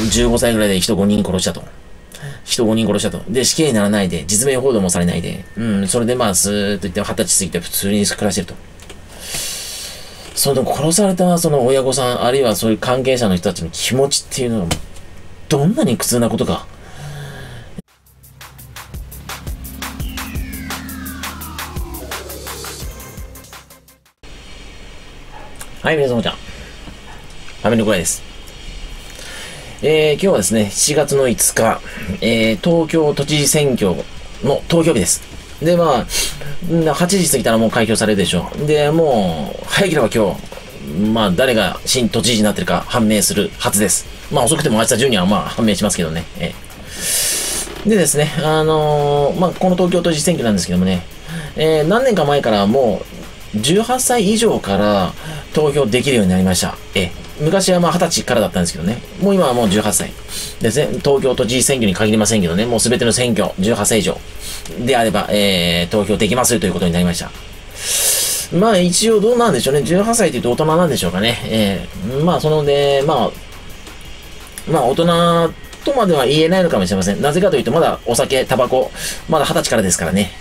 15歳ぐらいで人5人殺したと。人5人殺したと。で、死刑にならないで、実名報道もされないで、それでまあ、スーッと言って20歳過ぎて普通に暮らしてると。その殺されたその親御さん、あるいはそういう関係者の人たちの気持ちっていうのは、どんなに苦痛なことか。はい、皆様じゃん。ファミリーコヤです。今日はですね、7月の5日、東京都知事選挙の投票日です。で、まあ、8時過ぎたらもう開票されるでしょう。で、もう、早ければ今日、まあ、誰が新都知事になってるか判明するはずです。まあ、遅くても明日中にはまあ、判明しますけどね。でですね、まあ、この東京都知事選挙なんですけどもね、何年か前からもう、18歳以上から投票できるようになりました。昔はまあ20歳からだったんですけどね。もう今はもう18歳ですね。東京都知事選挙に限りませんけどね。もうすべての選挙、18歳以上であれば、投票できますということになりました。まあ一応どうなんでしょうね。18歳というと大人なんでしょうかね。まあそので、まあ大人とまでは言えないのかもしれません。なぜかというとまだお酒、タバコ、まだ20歳からですからね。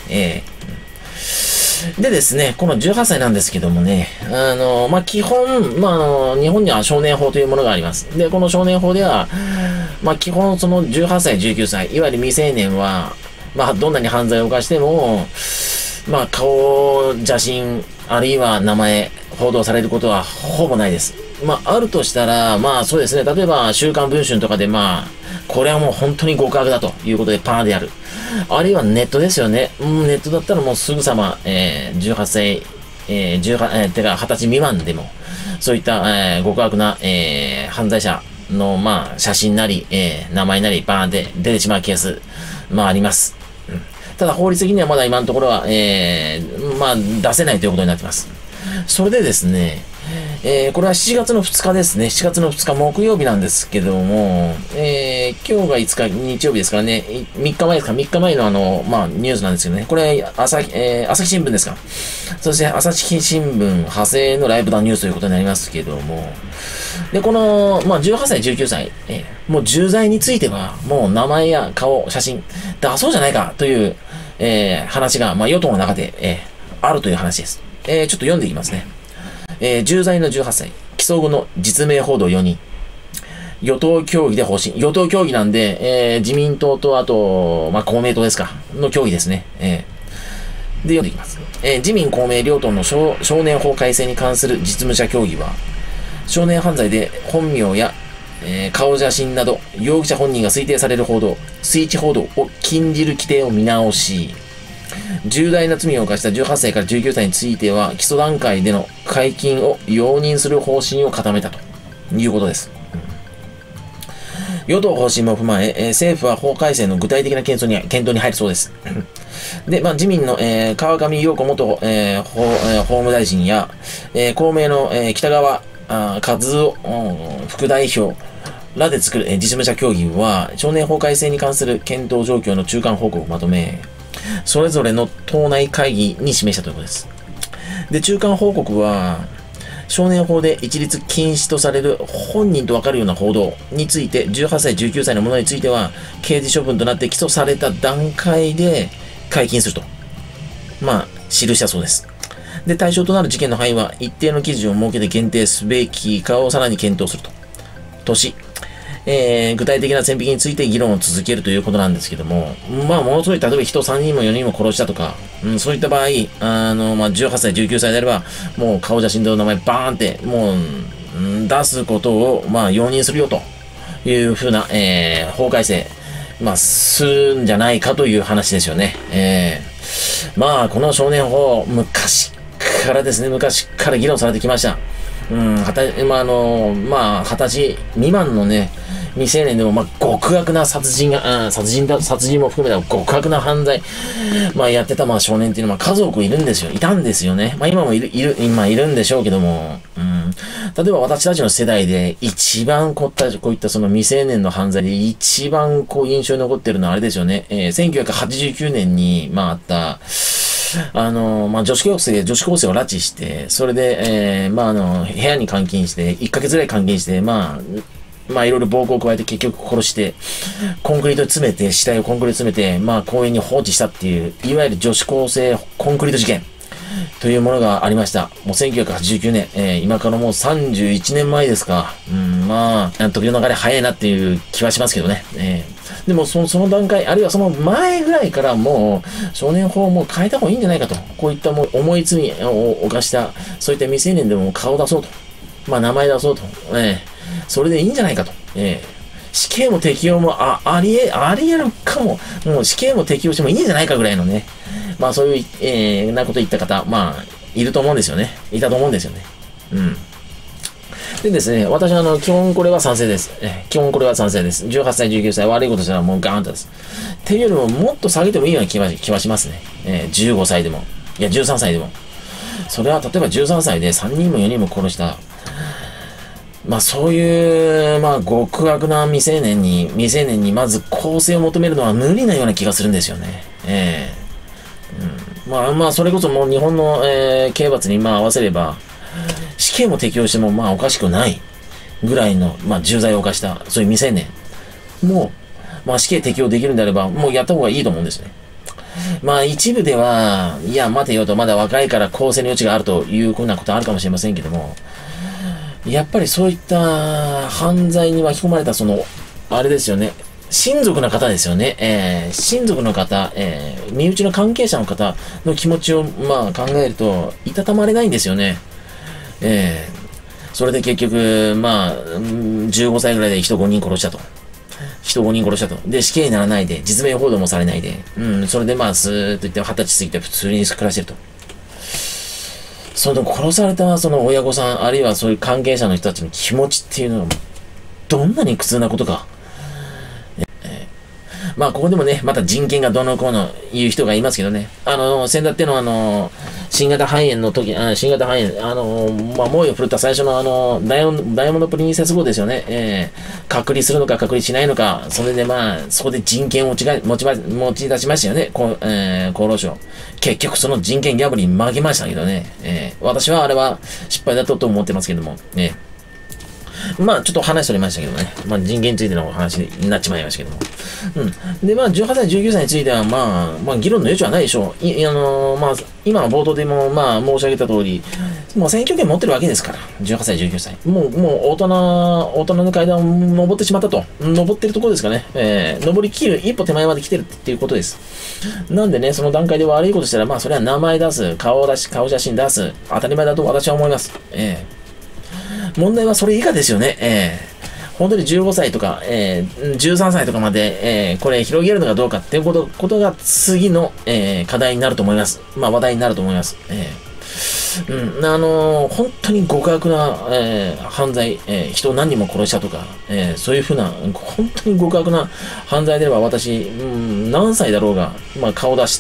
でですね、この18歳なんですけどもね、まあ、基本、まあ、日本には少年法というものがあります。で、この少年法では、まあ、基本その18歳、19歳、いわゆる未成年は、まあ、どんなに犯罪を犯しても、まあ、顔、写真、あるいは名前、報道されることはほぼないです。まあ、あるとしたら、まあ、そうですね、例えば、週刊文春とかで、まあ、これはもう本当に極悪だということでパーンでやる。あるいはネットですよね。ネットだったらもうすぐさま、18歳、てか20歳未満でも、そういった、極悪な、犯罪者の、まあ、写真なり、名前なり、バーンで出てしまうケース、まあ、あります。ただ、法律的にはまだ今のところは、まあ、出せないということになっています。それでですね、これは7月の2日ですね。7月の2日木曜日なんですけども、今日が5日日曜日ですからね、3日前ですか、3日前のまあ、ニュースなんですけどね、これ、朝日新聞ですか。そして、朝日新聞派生のライブダウンニュースということになりますけども、で、この、まあ、18歳、19歳、もう重罪については、もう名前や顔、写真、出そうじゃないかという、話が、まあ、与党の中で、あるという話です。ちょっと読んでいきますね。重罪の18歳、起訴後の実名報道4人。与党協議で方針。与党協議なんで、自民党とあと、まあ、公明党ですか、の協議ですね。で、読んでいきます。自民公明両党の少年法改正に関する実務者協議は、少年犯罪で本名や、顔写真など、容疑者本人が推定される報道、推知報道を禁じる規定を見直し、重大な罪を犯した18歳から19歳については、基礎段階での解禁を容認する方針を固めたということです。与党方針も踏まえ、政府は法改正の具体的な検討に入るそうです。で、まあ、自民の、川上陽子元、法務大臣や、公明の、北川和夫副代表らで作る、実務者協議は、少年法改正に関する検討状況の中間報告をまとめ、それぞれの党内会議に示したということです。で、中間報告は、少年法で一律禁止とされる本人とわかるような報道について、18歳、19歳のものについては、刑事処分となって起訴された段階で解禁すると。まあ、記したそうです。で、対象となる事件の範囲は、一定の基準を設けて限定すべきかをさらに検討すると。とし、具体的な線引きについて議論を続けるということなんですけども、まあ、ものすごい、例えば人3人も4人も殺したとか、そういった場合、まあ、18歳、19歳であれば、もう顔写真と名前バーンって、もう、出すことを、まあ、容認するよというふうな、法改正、まあ、するんじゃないかという話ですよね。まあ、この少年法、昔から議論されてきました。まあ、20歳未満のね、未成年でも、まあ、極悪な殺人も含めた極悪な犯罪、まあ、やってた、まあ、少年っていうのは、数多くいるんですよ。いたんですよね。まあ、今もいるんでしょうけども、例えば私たちの世代で、一番こういったその未成年の犯罪で、一番印象に残ってるのはあれですよね。1989年に、まあ、あった、まあ、女子高生を拉致して、それで、まあ、部屋に監禁して、1ヶ月ぐらい監禁して、まあ、 まあいろいろ暴行を加えて結局殺して、コンクリートに詰めて、死体をコンクリートに詰めて、まあ公園に放置したっていう、いわゆる女子高生コンクリート事件というものがありました。もう1989年、今からもう31年前ですか。まあ、時の流れ早いなっていう気はしますけどね。でもその段階、あるいはその前ぐらいからもう、少年法をもう変えた方がいいんじゃないかと。こういったもう重い罪を犯した、そういった未成年でも顔を出そうと。まあ名前出そうと。それでいいんじゃないかと。死刑も適用もありえるかも。もう死刑も適用してもいいんじゃないかぐらいのね。まあそういう、なこと言った方、まあ、いると思うんですよね。いたと思うんですよね。でですね、私は基本これは賛成です。基本これは賛成です。18歳、19歳悪いことしたらもうガーンとです。っていうよりももっと下げてもいいような気はしますね。15歳でも。いや、13歳でも。それは例えば13歳で3人も4人も殺した。まあそういう、まあ極悪な未成年にまず更生を求めるのは無理なような気がするんですよね。まあそれこそもう日本の、刑罰にまあ合わせれば、死刑も適用してもまあおかしくないぐらいの、まあ重罪を犯した、そういう未成年もう、まあ死刑適用できるんであれば、もうやった方がいいと思うんですね。まあ一部では、いや待てよと、まだ若いから更生の余地があるというふうなことあるかもしれませんけども、やっぱりそういった犯罪に巻き込まれたあれですよね。親族の方ですよね。親族の方、身内の関係者の方の気持ちを、まあ考えると、いたたまれないんですよね。それで結局、まあ、15歳ぐらいで人5人殺したと。で、死刑にならないで、実名報道もされないで、それでまあ、スーッと言って20歳過ぎて普通に暮らしてると。殺されたその親御さん、あるいはそういう関係者の人たちの気持ちっていうのは、どんなに苦痛なことか。まあ、ここでもね、また人権がどうのこうの言う人がいますけどね。先だっての新型肺炎の時、新型肺炎、まあ、猛威を振るった最初のダイヤモンドプリンセス号ですよね。隔離するのか隔離しないのか、それでまあ、そこで人権を持ち出しましたよね。厚労省。結局その人権ギャブに負けましたけどね。私はあれは失敗だったと思ってますけども、まあ、ちょっと話取りましたけどね。まあ、人権についてのお話になっちまいましたけども。で、まあ、18歳、19歳については、まあ、議論の余地はないでしょう。まあ、今の冒頭でも、まあ、申し上げた通り、もう選挙権持ってるわけですから。18歳、19歳。もう大人の階段を登ってしまったと。登ってるところですかね。登りきる、一歩手前まで来てるっていうことです。なんでね、その段階で悪いことしたら、まあ、それは名前出す、顔写真出す、当たり前だと私は思います。問題はそれ以下ですよね。本当に15歳とか、13歳とかまで、これ広げるのかどうかっていうことが次の、課題になると思います。まあ話題になると思います。本当に極悪な、犯罪、人を何人も殺したとか、そういうふうな、本当に極悪な犯罪であれば私、何歳だろうが、まあ顔出して、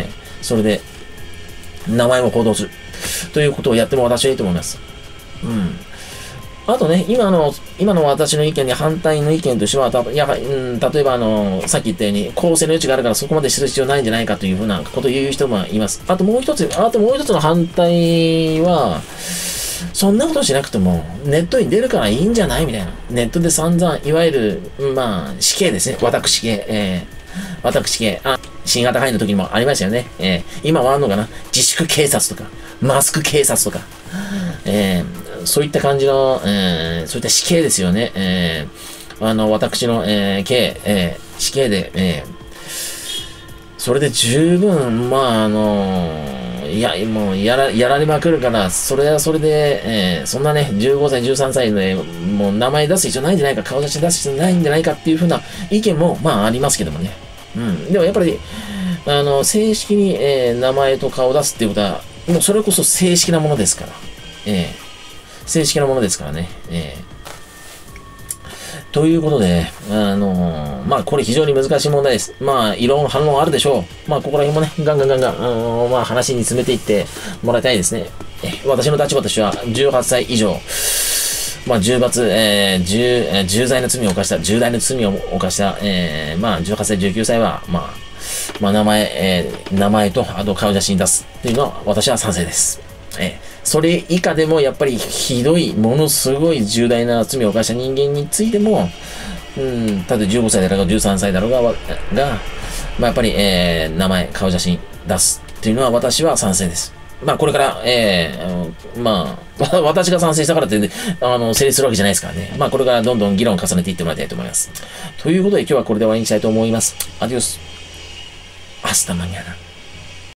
それで、名前も報道する。ということをやっても私はいいと思います。あとね、今の私の意見に反対の意見としては、例えばさっき言ったように、公正の余地があるからそこまでする必要ないんじゃないかというふうなことを言う人もいます。あともう一つの反対は、そんなことしなくても、ネットに出るからいいんじゃないみたいな。ネットで散々、いわゆる、まあ、死刑ですね。私刑。新型肺炎の時にもありましたよね。今はあるのかな、自粛警察とか、マスク警察とか、そういった感じの、そういった死刑ですよね。私の、死刑で、それで十分、まあ、もうやられまくるから、それはそれで、そんなね、15歳、13歳で、もう名前出す必要ないんじゃないか、顔写真出す必要ないんじゃないかっていうふうな意見も、まあありますけどもね。でもやっぱり、正式に、名前と顔を出すっていうことは、もうそれこそ正式なものですから。正式なものですからね。ということで、まあ、これ非常に難しい問題です。まあ、異論、反論あるでしょう。まあ、ここら辺もね、ガンガン、まあ、話に詰めていってもらいたいですね。私の立場としては、18歳以上、まあ、重大な罪を犯した、まあ、18歳、19歳は、まあ、名前と、あと顔写真出すっていうのは、私は賛成です。 それ以下でもやっぱりひどい、ものすごい重大な罪を犯した人間についても、たとえ15歳だろうが13歳だろうが、まあ、やっぱり、名前、顔写真出すっていうのは私は賛成です。まあ、これから、まあ、私が賛成したからって、成立するわけじゃないですからね。まあ、これからどんどん議論を重ねていってもらいたいと思います。ということで今日はこれで終わりにしたいと思います。アディオス。アスタマニアナ。